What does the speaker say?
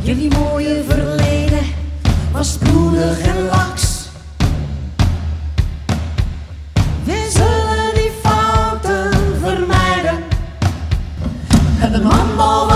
Jullie mooie verleden was bloedig en laks. We zullen die fouten vermijden. En de handbal